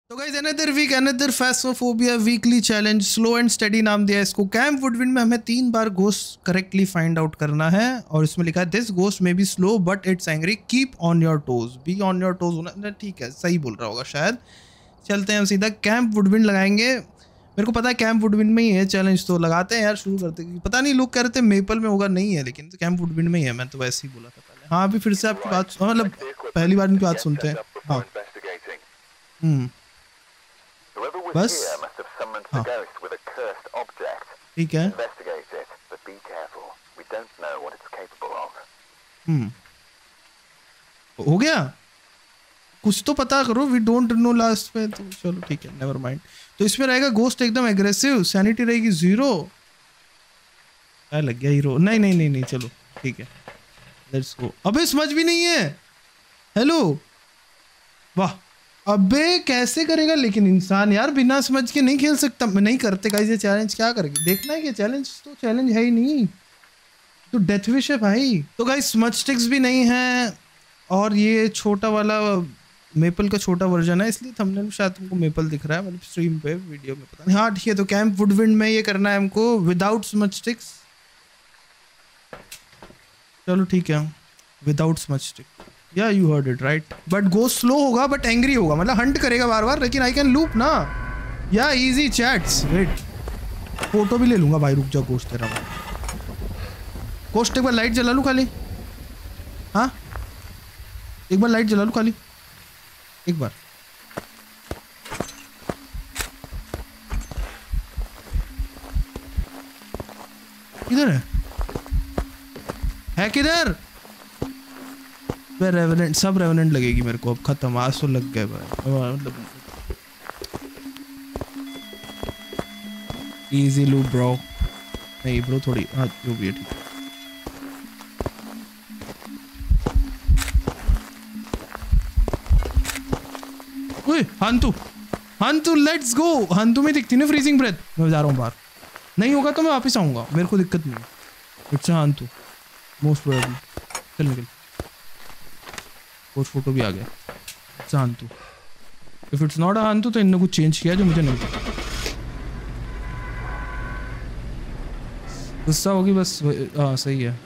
तो guys another week another Phasmophobia weekly challenge slow and study नाम दिया है इसको। कैंप वुडविंड में हमें 3 बार घोस्ट करेक्टली फाइंड आउट करना है और इसमें लिखा है this ghost may be slow but it's angry keep on your toes be on your toes होना ठीक है, सही बोल रहा होगा शायद। चलते हैं हम सीधा कैंप वुडविंड लगाएंगे। मेरे को पता है कैंप वुडविंड में ही है चैलेंज, तो लगाते हैं यार, शुरू करते हैं। पता नहीं लोग कह रहे थे मेपल में होगा, नहीं है लेकिन कैंप वुडविंड में ही है। मैं तो वैसे ही बोला था पहले। हाँ अभी फिर से आपकी बात मतलब पहली बार इनकी बात सुनते हैं। हाँ बस हाँ ठीक है। हो गया, कुछ तो पता करो। वी डोंट नो लास्ट में तो चलो ठीक है, नेवर माइंड। तो इसमें रहेगा घोस्ट एकदम एग्रेसिव, सैनिटी रहेगी 0। क्या लग गया हीरो? नहीं नहीं नहीं नहीं चलो ठीक है, लेट्स गो। अबे समझ भी नहीं है। हेलो वाह, अबे कैसे करेगा लेकिन इंसान यार, बिना समझ के नहीं खेल सकता। नहीं करते गाइस ये चैलेंज, क्या करेंगे देखना है कि चैलेंज तो चैलेंज है ही नहीं, तो डेथ विश है भाई। तो गाइस स्मच स्टिक्स भी नहीं है और ये छोटा वाला मेपल का छोटा वर्जन है, इसलिए थंबनेल में शायद तुमको मेपल दिख रहा है, मतलब स्ट्रीम पे वीडियो में पता नहीं। हाँ ठीक है, तो कैंप वुडविंड में ये करना है हमको विदाउट स्मच स्टिक्स। चलो ठीक है, विदाउट स्मच स्टिक। या you heard it right, but go slow होगा बट एंग्री होगा, मतलब हंट करेगा बार बार, लेकिन आई कैन लूप ना। या इजी चैट्स। वेट फोटो भी ले लूंगा भाई, रुक जा। गोश्त तेरा गोश्त, एक बार लाइट जला लूँ खाली। हाँ एक बार लाइट जला लूँ खाली, एक बार। किधर है किधर? रेवेनेंट, सब रेवेनेंट लगेगी मेरे को अब। खत्म, आज तो लग गए भाई, मतलब इजी लूप ब्रो। नहीं ब्रो थोड़ी, हाँ जो भी है ठीक है। ओए हंतु, हंतु लेट्स गो। हंतु में दिखती ना फ्रीजिंग ब्रेथ। मैं जा रहा हूँ बाहर, नहीं होगा तो मैं वापस आऊँगा, मेरे को दिक्कत नहीं है। It's Hantu most probably. चल निकल, फोटो भी आ गया। It's Hantu. If it's not a Hantu तो इन्होंने कुछ चेंज किया जो मुझे नहीं पता। गुस्सा होगी बस। हाँ सही है।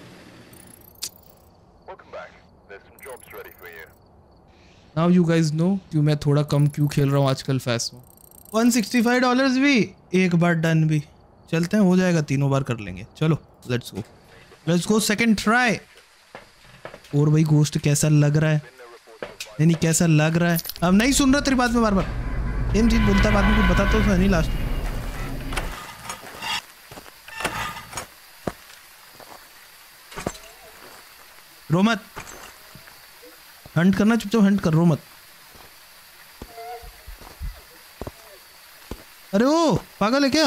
नाउ यू गाइज नो क्यों मैं थोड़ा कम क्यों खेल रहा हूँ आजकल फैसमो। $165 भी एक बार डन भी। चलते हैं, हो जाएगा, 3 बार कर लेंगे। चलो लेट्स गो सेकंड ट्राई। और भाई गोश्त कैसा लग रहा है? नहीं कैसा लग रहा है? अब नहीं सुन रहा तेरी बात में बार बार सेम चीज बोलता है, बाद में कुछ बताता तो है नहीं लास्ट में। रो मत, हंट करना चुपचाप हंट कर, रो मत। अरे ओ पागल है क्या?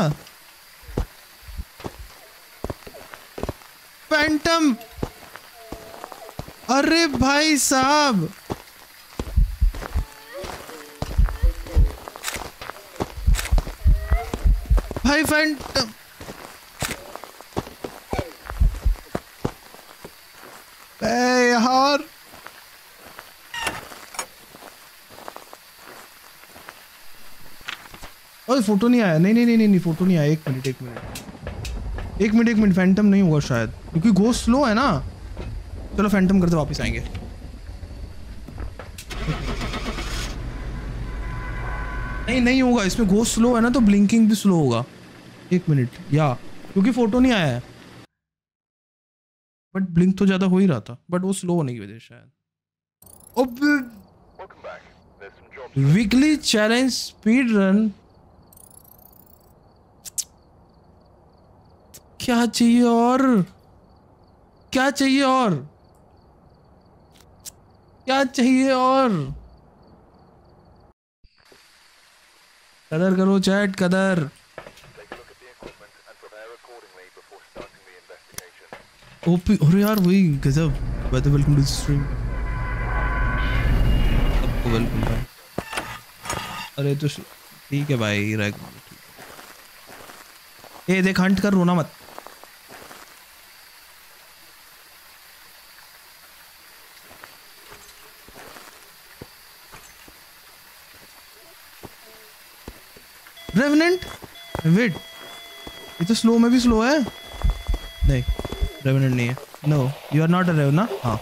फैंटम, अरे भाई साहब, भाई फैंटम। यार ओए फोटो नहीं आया। नहीं फोटो नहीं आया। एक मिनट फैंटम नहीं हुआ शायद, क्योंकि घोस्ट स्लो है ना। चलो फैंटम करते वापस आएंगे। नहीं होगा इसमें, घोस्ट स्लो है ना तो ब्लिंकिंग भी स्लो होगा। 1 मिनट या, क्योंकि फोटो नहीं आया है, बट ब्लिंक तो ज्यादा हो ही रहा था, बट वो स्लो होने की वजह से शायद। Weekly challenge speed run. क्या चाहिए और क्या चाहिए और क्या चाहिए और? कदर करो चैट, कदर। ओपी, अरे यार वही गजब। वेलकम टू द स्ट्रीम, सबको वेलकम भाई। अरे तो ठीक है भाई, रैग ठीक है। ए देख हंट कर, रोना मत। रेवेनेंट वेट, ये तो स्लो में भी स्लो है। नहीं रेवेनेंट नहीं है। No you are not a revenant. हाँ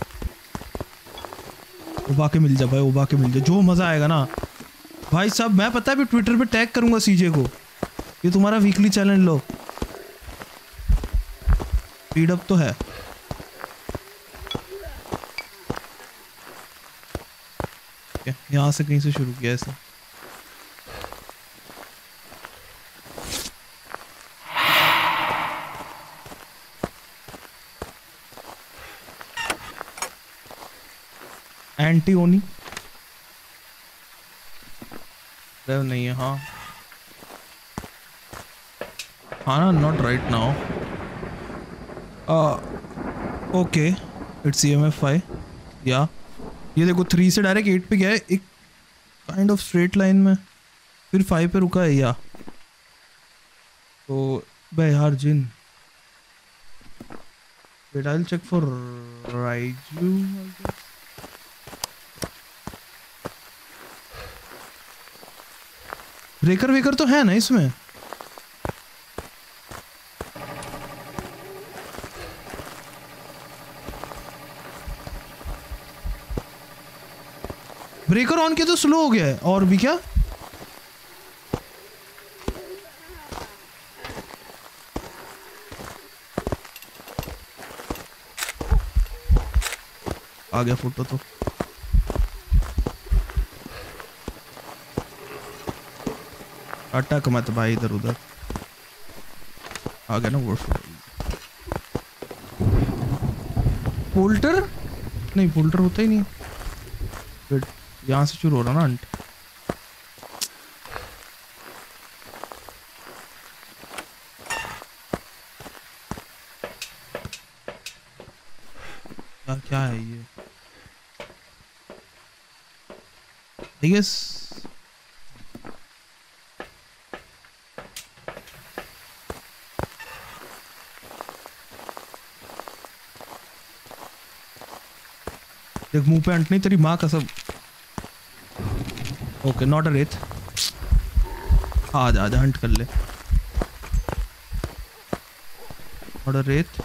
उबा के मिल जा भाई, उबा के मिल जा, जो मज़ा आएगा ना भाई साहब। मैं पता है अभी ट्विटर पे टैग करूंगा सीजे को, ये तुम्हारा वीकली चैलेंज लो। स्पीड अप तो है। यहाँ से कहीं से शुरू किया ऐसे। एंटी ओनी नहीं है। हाँ हाँ ना, not right now. Okay it's EMF5 या ये देखो 3 से डायरेक्ट 8 पे गया है, एक काइंड ऑफ स्ट्रेट लाइन में, फिर 5 पे रुका है। या तो बे यार जिन, wait I will check for Raiju. Breaker वेकर तो है ना इसमें। ब्रेकर ऑन किया तो स्लो हो गया है। और भी क्या, आ गया फोटो तो। अटक मत भाई इधर उधर, आ गया ना वो। पोल्टर नहीं, पोल्टर होता ही नहीं। फिर यहाँ से शुरू हो रहा ना अंट। यार क्या है ये, I guess देख मुंह पे अंट नहीं, तेरी माँ का सब। ओके नॉट अ रेत, आजा आजा हंट कर ले। नॉट अ रेत।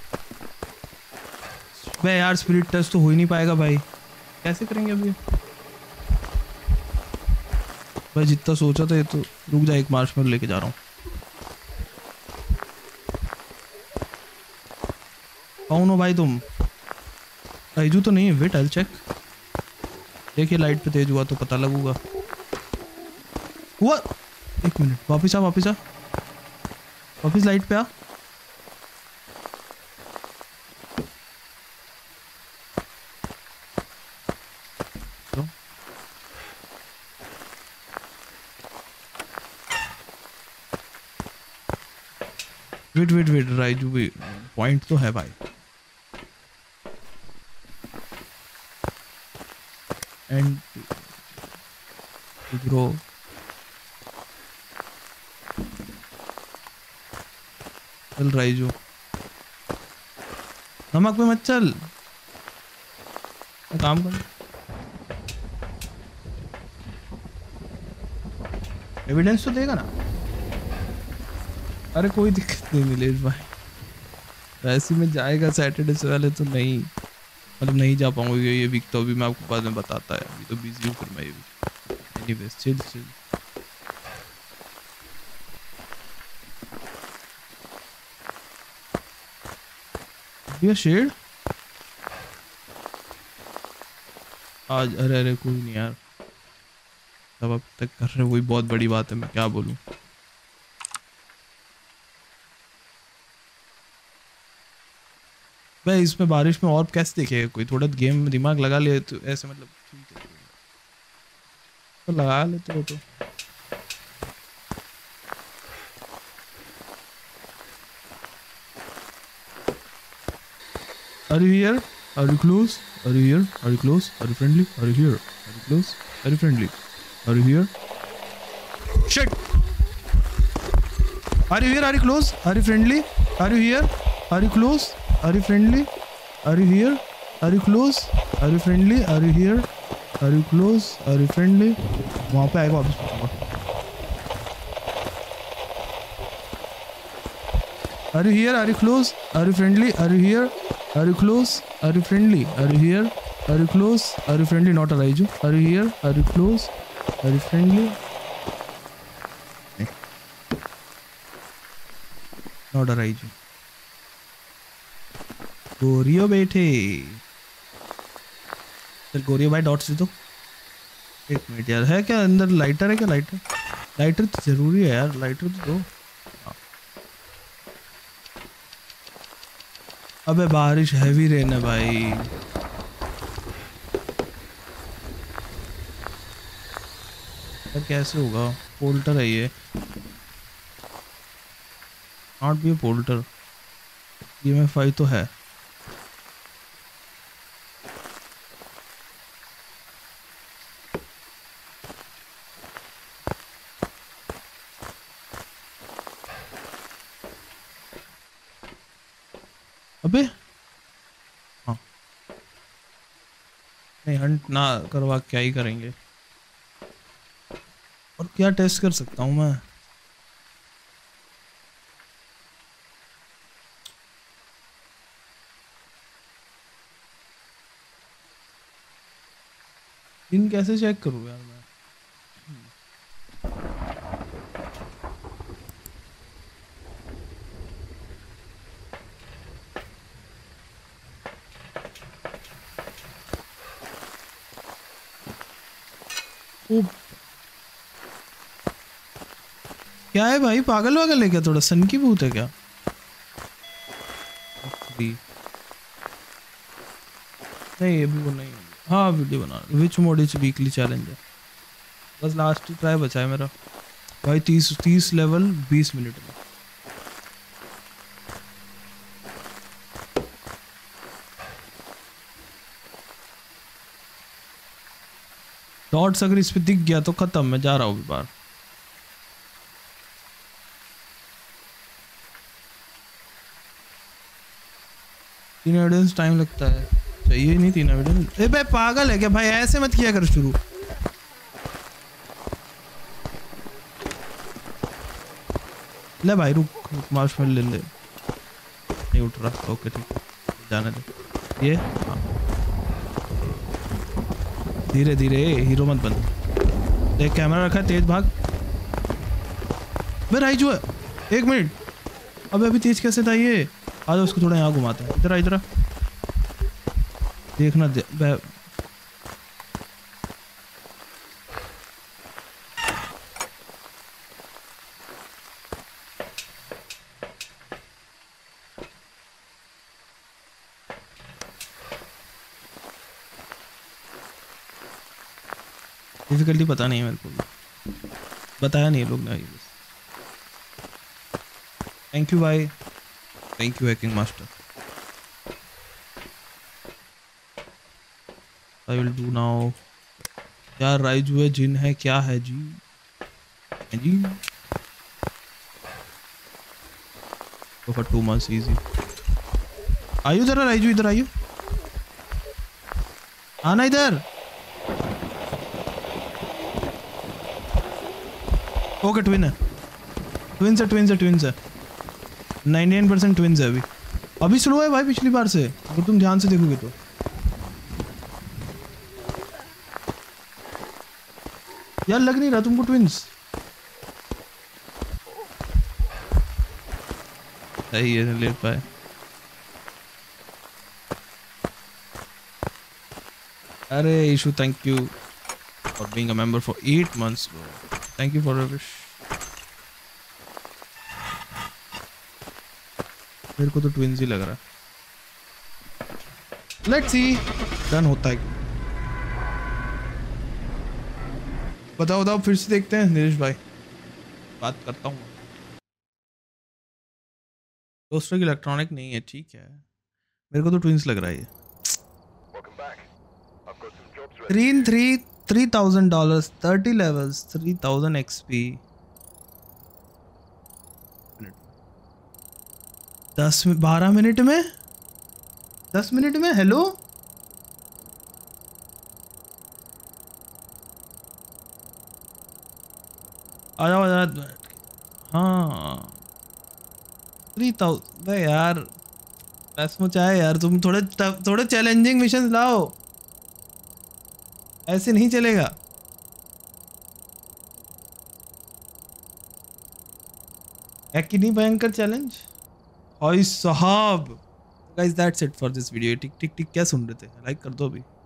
बे यार स्पिरिट टेस्ट तो हो ही नहीं पाएगा भाई, कैसे करेंगे अभी भाई। जितना सोचा था ये तो। रुक जा, एक मार्शमेलो लेके जा रहा हूँ। कौन हो भाई तुम? राइजू तो नहीं है। Wait I check. देखिए लाइट पे तेज हुआ तो पता लगूगा। हुआ, एक मिनट, वापिस आ वापिस आ, वापिस लाइट पे आ। वेट वेट वेट राइजू भी पॉइंट तो है भाई। एंड ब्रो चल राइजू, नमक पे मत चल, काम कर। एविडेंस तो देगा ना। अरे कोई दिक्कत नहीं नीलेश भाई, वैसे में जाएगा सैटरडे से पहले तो नहीं, मतलब नहीं जा पाऊंगा ये वीक तो। अभी मैं आपको बाद में बताता है, अभी तो बिजी हूँ फिर मैं ये वीक। Anyways chill chill. ये शेड आज, अरे अरे कोई नहीं यार, सब अब तक कर रहे वही बहुत बड़ी बात है, मैं क्या बोलूँ। भाई इसमें बारिश में और कैसे देखेगा कोई, थोड़ा गेम में दिमाग लगा ले तो ऐसे, मतलब ठीक है तो लगा लेते हो तो। Are you here? Are you close? Are you here? Are you close? Are you friendly? Are you here? Are you close? Are you friendly? Are you here? Shit! Are you here? Are you close? Are you friendly? Are you here? Are you close? Are you friendly? Are you here? Are you close? Are you friendly? Are you here? Are you close? Are you friendly? वहाँ पे आएगा वापस पूछूंगा। Are you here? Are you close? Are you friendly? Are you here? Are you close? Are you friendly? Are you here? Are you close? Are you friendly? Not a Raiju. Are you here? Are you close? Are you friendly? Not a Raiju. गोरियो बैठे। चल गोरियो भाई dots दे दो। एक minute यार, है क्या अंदर? Lighter है क्या? लाइटर, लाइटर तो जरूरी है यार, लाइटर तो दो। अबे बारिश हैवी रेन है भाई। यार कैसे होगा? पोल्टर है ये, नॉट बी पोल्टर। ये में 5 तो है। अबे हाँ, नहीं हंट ना करवा क्या ही करेंगे। और क्या टेस्ट कर सकता हूँ मैं? इन कैसे चेक करूँ यार मैं? ओ क्या है भाई, पागल वागल है क्या? थोड़ा सन की भूत है क्या? नहीं अभी वो नहीं। हाँ वीडियो बना। Which mode is weekly challenge है। बस लास्ट ट्राई बचा है मेरा भाई। 30 लेवल 20 मिनट में। डॉट्स अगर इस पे दिख गया तो खत्म, मैं जा रहा हूँ बार। तीन एविडेंस टाइम लगता है, चाहिए नहीं 3 एविडेंस। ए भाई पागल है क्या भाई? ऐसे मत किया कर शुरू। ले भाई रुक, मार्शमेलो ले ले। नहीं उठ रहा, ओके ठीक है जाने दे। ये हाँ धीरे धीरे, हीरो मत बन। देख कैमरा रखा है, तेज भाग। मैं राइजू है, 1 मिनट। अबे अभी तेज कैसे था ये? आ जाओ उसको थोड़ा यहाँ घुमाते हैं। इधर आ, इधर आ। देखना दे डिफिकल्टी पता नहीं है मेरे को, बताया नहीं लोग ने। थैंक यू भाई, thank you hacking master. I will do now. यार राइजू है, जिन है, क्या है जी? है जी तो फॉर 2 months इजी। आयु जरा राइजू, इधर आयु, आना इधर। ओके ट्विन है, ट्विंस है, ट्विंस है, ट्विंस है। 99% ट्विंस है। अभी अभी स्लो है भाई पिछली बार से, अगर तुम ध्यान से देखोगे तो। यार लग नहीं रहा तुमको ट्विंस सही है, ले पाए। अरे Ishu thank you for being a member for 8 months bro। Thank you for your wish. मेरे को तो ट्विंस ही लग रहा है। लेट्स सी डन होता है। बताओ बताओ, फिर से देखते हैं नीरज भाई, बात करता हूँ। दोस्तों की इलेक्ट्रॉनिक नहीं है, ठीक है। मेरे को तो ट्विंस लग रहा है ये। 3,000 $, 30 levels, 3000 XP। 12 मिनट में, 10 मिनट में। हेलो आ जाओ। हाँ 3000 यार, सचमुच आए यार, तुम थोड़े चैलेंजिंग मिशन लाओ, ऐसे नहीं चलेगा। है कि नहीं भयंकर चैलेंज भाई साहब। Guys that's it for this video. Tick tick tick क्या सुन रहे थे, लाइक कर दो अभी।